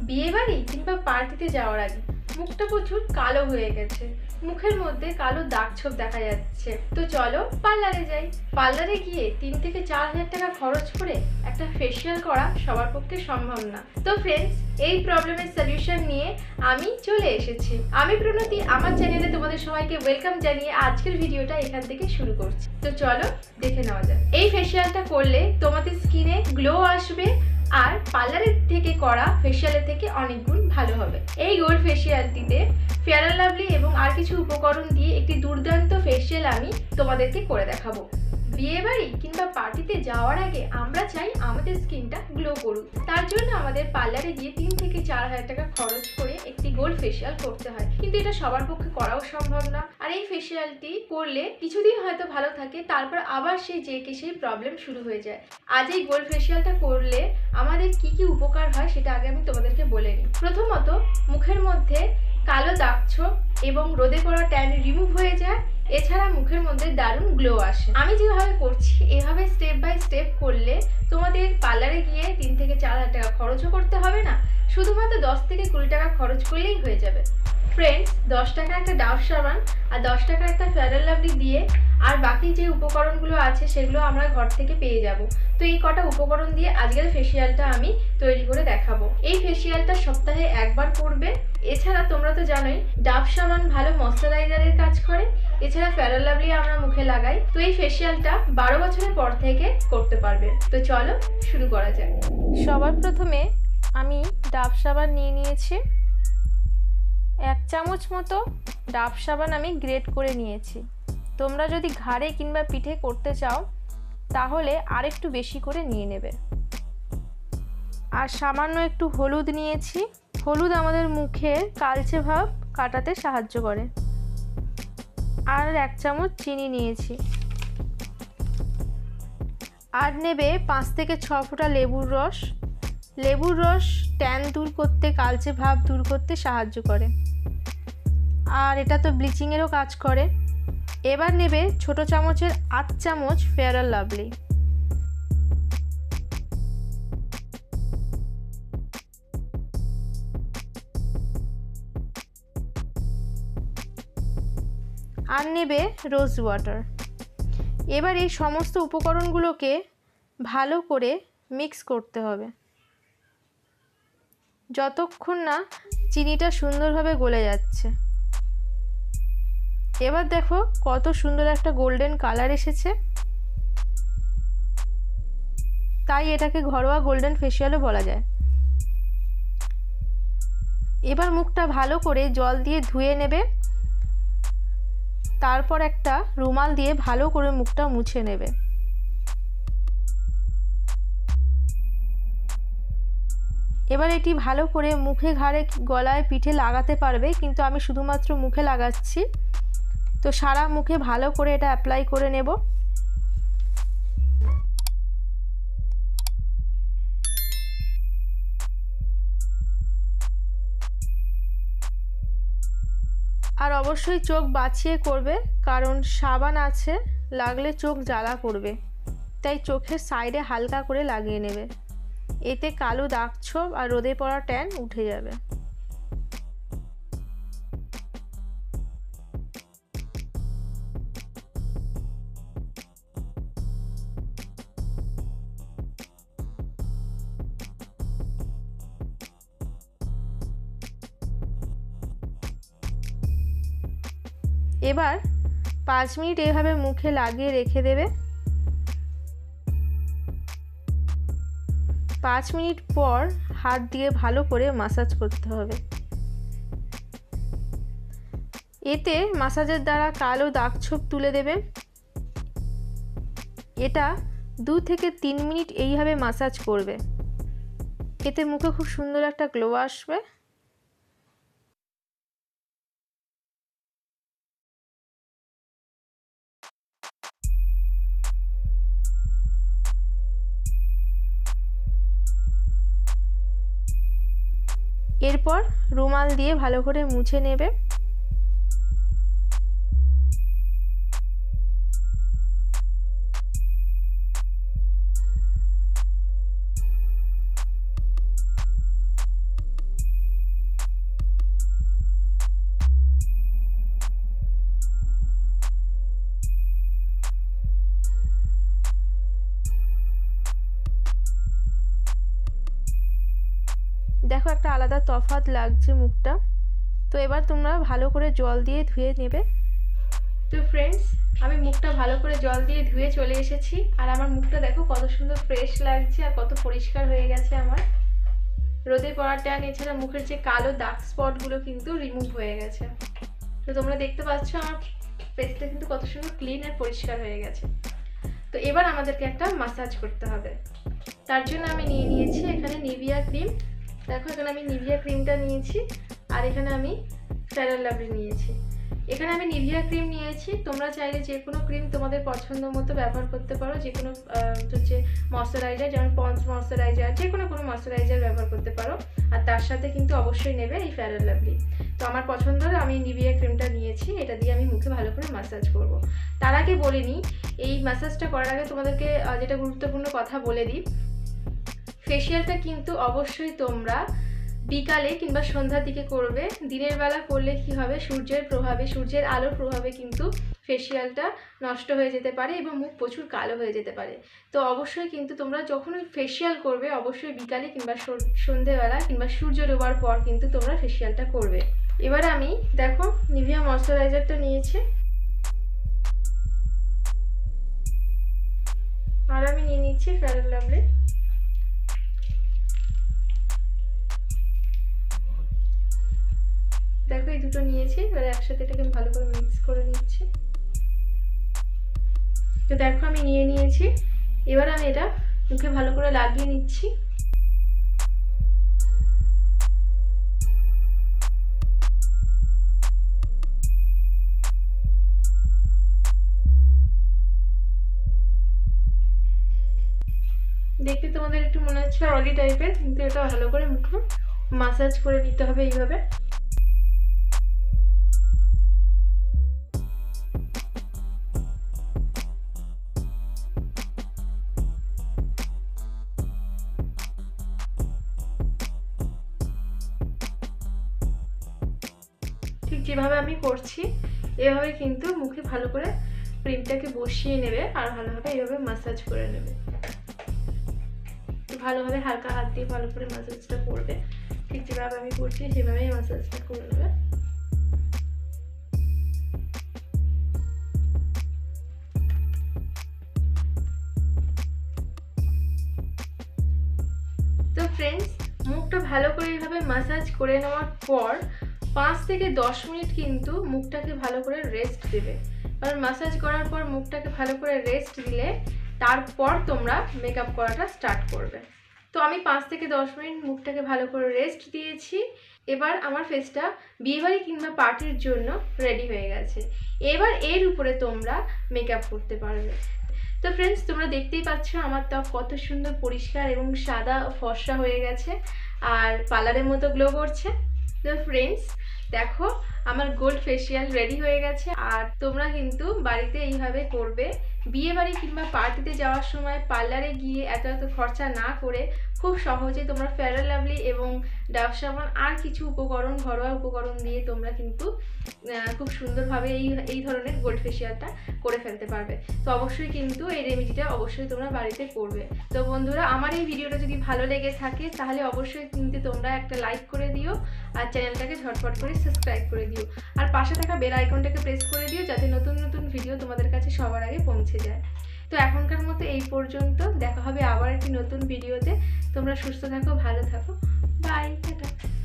বিয়েবাড়ি কিংবা পার্টিতে যাওয়ার আগে মুখটা প্রচুর কালো হয়ে গেছে, মুখের মধ্যে কালো দাগ ছোপ দেখা যাচ্ছে। তো চলো পার্লারে যাই। পার্লারে গিয়ে 3 থেকে 4 হাজার টাকা খরচ করে একটা ফেসিয়াল করা সবার পক্ষে সম্ভব না। তো ফ্রেন্ডস, এই প্রবলেমের সলিউশন নিয়ে আমি চলে এসেছি। আমি প্রণতি, আমার চ্যানেলে তোমাদের সবাইকে ওয়েলকাম জানিয়ে আজকের ভিডিওটা এখান থেকে শুরু করছি। তো চলো দেখে নেওয়া যাক। এই ফেসিয়ালটা করলে তোমাদের স্কিনে গ্লো আসবে আর পার্লারের থেকে করা ফেসিয়ালের থেকে অনেক গুণ ভালো হবে। এই গোল্ড ফেসিয়ালটিতে ফেয়ার অ্যান্ড লাভলি এবং আর কিছু উপকরণ দিয়ে একটি দুর্দান্ত ফেসিয়াল আমি তোমাদেরকে করে দেখাবো। বিয়েবাড়ি কিংবা পার্টিতে যাওয়ার আগে আমরা চাই আমাদের স্কিনটা গ্লো করুক। তার জন্য আমাদের পার্লারে গিয়ে 3 থেকে 4 হাজার টাকা খরচ করে একটি গোল্ড ফেসিয়াল করতে হয়, কিন্তু এটা সবার পক্ষে করাও সম্ভব না। আর এই ফেসিয়ালটি করলে কিছুদিন হয়তো ভালো থাকে, তারপর আবার সেই প্রবলেম শুরু হয়ে যায়। আজ এই গোল্ড ফেসিয়ালটা করলে আমাদের কি কি উপকার হয় সেটা আগে আমি তোমাদেরকে বলে নিই। প্রথমত, মুখের মধ্যে কালো দাগ ছোপ এবং রোদে পড়া ট্যান রিমুভ হয়ে যায়। এছাড়া মুখের মধ্যে দারুণ গ্লো আসে। আমি যেভাবে করছি এভাবে স্টেপ বাই স্টেপ করলে তোমাদের পার্লারে গিয়ে 3 থেকে 4 হাজার টাকা খরচও করতে হবে না, শুধুমাত্র 10 থেকে 20 টাকা খরচ করলেই হয়ে যাবে। ফ্রেন্ডস, 10 টাকা একটা ডাভ সাবান আর 10 টাকা একটা ফেয়ার অ্যান্ড লাভলি দিয়ে আর বাকি যে উপকরণগুলো আছে সেগুলো আমরা ঘর থেকে পেয়ে যাব। তো এই কটা উপকরণ দিয়ে আজকের ফেসিয়ালটা আমি তৈরি করে দেখাবো। এই ফেসিয়ালটা সপ্তাহে একবার করবে। এছাড়া তোমরা তো জানোই ডাভ সাবান ভালো ময়শ্চারাইজারের কাজ করে, এছাড়া ফেয়ার অ্যান্ড লাভলি আমরা মুখে লাগাই। তো এই ফেসিয়ালটা 12 বছরের পর থেকে করতে পারবে। তো চলো শুরু করা যাক। সবার প্রথমে আমি ডাভ সাবান নিয়ে নিয়েছি। 1 চামচ মতো ডাভ সাবান আমি গ্রেট করে নিয়েছি। তোমরা যদি ঘাড়ে কিংবা পিঠে করতে চাও তাহলে আরেকটু বেশি করে নিয়ে নেবে। আর সামান্য একটু হলুদ নিয়েছি। হলুদ আমাদের মুখের কালচে ভাব কাটাতে সাহায্য করে। আর 1 চামচ চিনি নিয়েছি। আর নেবে 5 থেকে 6 ফোঁটা লেবুর রস। লেবুর রস ট্যান দূর করতে, কালচে ভাব দূর করতে সাহায্য করে, আর এটা তো ব্লিচিংয়েরও কাজ করে। এবার নেবে ছোট চামচের 8 চামচ ফেয়ার অ্যান্ড লাভলি। আর নেবে রোজ ওয়াটার। এবার এই সমস্ত উপকরণগুলোকে ভালো করে মিক্স করতে হবে যতক্ষণ না চিনিটা সুন্দরভাবে গলে যাচ্ছে। এবার দেখো কত সুন্দর একটা গোল্ডেন কালার এসেছে, তাই এটাকে ঘরোয়া গোল্ডেন ফেসিয়ালও বলা যায়। এবার মুখটা ভালো করে জল দিয়ে ধুয়ে নেবে, তারপর একটা রুমাল দিয়ে ভালো করে মুখটা মুছে নেবে। এবার এটি ভালো করে মুখে, ঘাড়ে, গলায়, পিঠে লাগাতে পারবে, কিন্তু আমি শুধুমাত্র মুখে লাগাচ্ছি। তো সারা মুখে ভালো করে এটা অ্যাপ্লাই করে নেব। আর অবশ্যই চোখ বাঁচিয়ে করবে, কারণ সাবান আছে, লাগলে চোখ জ্বালা করবে। তাই চোখের সাইডে হালকা করে লাগিয়ে নেবে, এতে কালো দাগ ছোপ আর রোদে পড়া ট্যান উঠে যাবে। এবার 5 মিনিট এভাবে মুখে লাগিয়ে রেখে দেবে। 5 মিনিট পর হাত দিয়ে ভালো করে ম্যাসাজ করতে হবে। এতে ম্যাসাজের দ্বারা কালো দাগ ছোপ তুলে দেবে। এটা 2 থেকে 3 মিনিট এইভাবে ম্যাসাজ করবে, এতে মুখে খুব সুন্দর একটা গ্লো আসবে। এরপর রুমাল দিয়ে ভালো করে মুছে নেবে। দেখো একটা আলাদা তফাৎ লাগছে মুখটা। তো এবার তোমরা ভালো করে জল দিয়ে ধুয়ে নেবে। তো ফ্রেন্ডস, আমি মুখটা ভালো করে জল দিয়ে ধুয়ে চলে এসেছি। আর আমার মুখটা দেখো কত সুন্দর ফ্রেশ লাগছে আর কত পরিষ্কার হয়ে গেছে আমার। রোদে পড়ার টান, এছাড়া মুখের যে কালো দাগ স্পটগুলো কিন্তু রিমুভ হয়ে গেছে। তো তোমরা দেখতে পাচ্ছ আমার ফেসটা কিন্তু কত সুন্দর ক্লিন আর পরিষ্কার হয়ে গেছে। তো এবার আমাদেরকে একটা মাসাজ করতে হবে। তার জন্য আমি নিয়ে নিয়েছি এখানে নিভিয়া ক্রিম। দেখো এখানে আমি নিভিয়া ক্রিমটা নিয়েছি আর এখানে আমি ফেয়ার অ্যান্ড লাভলি নিয়েছি। এখানে আমি নিভিয়া ক্রিম নিয়েছি। তোমরা চাইলে যে কোনো ক্রিম তোমাদের পছন্দ মতো ব্যবহার করতে পারো, যে কোনো হচ্ছে ময়শ্চারাইজার, যেমন পন্স ময়শ্চারাইজার, যে কোনো ময়শ্চারাইজার ব্যবহার করতে পারো। আর তার সাথে কিন্তু অবশ্যই নেবে এই ফেয়ার অ্যান্ড লাভলি। তো আমার পছন্দের আমি নিভিয়া ক্রিমটা নিয়েছি, এটা দিয়ে আমি মুখে ভালো করে ম্যাসাজ করব। তার আগে বলে নিই, এই ম্যাসাজটা করার আগে তোমাদেরকে যেটা গুরুত্বপূর্ণ কথা বলে দিই, ফেসিয়ালটা কিন্তু অবশ্যই তোমরা বিকালে কিংবা সন্ধ্যার দিকে করবে। দিনের বেলা করলে কি হবে, সূর্যের প্রভাবে, সূর্যের আলোর প্রভাবে কিন্তু ফেসিয়ালটা নষ্ট হয়ে যেতে পারে এবং মুখ প্রচুর কালো হয়ে যেতে পারে। তো অবশ্যই কিন্তু তোমরা যখনই ফেসিয়াল করবে অবশ্যই বিকালে কিংবা সন্ধ্যেবেলা কিংবা সূর্য ডোবার পর কিন্তু তোমরা ফেসিয়ালটা করবে। এবার আমি দেখো নিভিয়া ময়শ্চারাইজারটা নিয়েছি আর আমি নিয়ে নিচ্ছি ফেয়ার অ্যান্ড লাভলি। দেখো এই দুটো নিয়েছি, এবার একসাথে এটাকে ভালো করে মিক্স করে নিচ্ছি। তো দেখো আমি নিয়ে নিয়েছি, এবার আমি এটা মুখে ভালো করে লাগিয়ে নিচ্ছি। দেখতে তোমাদের একটু মনে হচ্ছে অয়েলি টাইপের, কিন্তু এটা ভালো করে মুখে মাসাজ করে নিতে হবে এইভাবে। ঠিক যেভাবে আমি করছি এভাবে কিন্তু মুখে ভালো করে ক্রিমটাকে বসিয়ে নেবে আর ভালোভাবে এইভাবে মাসাজ করে নেবে। ভালোভাবে হালকা হাত দিয়ে ভালো করে মাসাজটা করবে। ঠিক যেভাবে আমি করছি সেভাবেই মাসাজটা করে নেবে। তো ফ্রেন্ডস, মুখটা ভালো করে এইভাবে মাসাজ করে নেওয়ার পর 5 থেকে 10 মিনিট কিন্তু মুখটাকে ভালো করে রেস্ট দেবে। কারণ মাসাজ করার পর মুখটাকে ভালো করে রেস্ট দিলে তারপর তোমরা মেকআপ করাটা স্টার্ট করবে। তো আমি 5 থেকে 10 মিনিট মুখটাকে ভালো করে রেস্ট দিয়েছি। এবার আমার ফেসটা বিয়েবাড়ি কিংবা পার্টির জন্য রেডি হয়ে গেছে। এবার এর উপরে তোমরা মেকআপ করতে পারবে। তো ফ্রেন্ডস, তোমরা দেখতেই পাচ্ছ আমার ত্বক কত সুন্দর পরিষ্কার এবং সাদা ফর্সা হয়ে গেছে আর পার্লারের মতো গ্লো করছে। তো ফ্রেন্ডস দেখো আমার গোল্ড ফেসিয়াল রেডি হয়ে গেছে। আর তোমরা কিন্তু বাড়িতে এইভাবে করবে। বিয়ে বাড়ি কিংবা পার্টিতে যাওয়ার সময় পার্লারে গিয়ে এত খরচা না করে খুব সহজে তোমরা ফেয়ার অ্যান্ড লাভলি এবং ডাভ সাবান আর কিছু উপকরণ, ঘরোয়া উপকরণ দিয়ে তোমরা কিন্তু খুব সুন্দরভাবে এই ধরনের গোল্ড ফেসিয়ালটা করে ফেলতে পারবে। তো অবশ্যই কিন্তু এই রেমেডিটা অবশ্যই তোমরা বাড়িতে করবে। তো বন্ধুরা, আমার এই ভিডিওটা যদি ভালো লেগে থাকে তাহলে অবশ্যই কিন্তু তোমরা একটা লাইক করে দিও আর চ্যানেলটাকে ঝটপট করে সাবস্ক্রাইব করে দিও আর পাশে থাকা বেল আইকনটাকে প্রেস করে দিও যাতে নতুন নতুন ভিডিও তোমাদের কাছে সবার আগে পৌঁছে যায়। তো এখনকার মতো এই পর্যন্ত, দেখা হবে আবার একটি নতুন ভিডিওতে। তোমরা সুস্থ থাকো, ভালো থাকো, বাই, টাটা।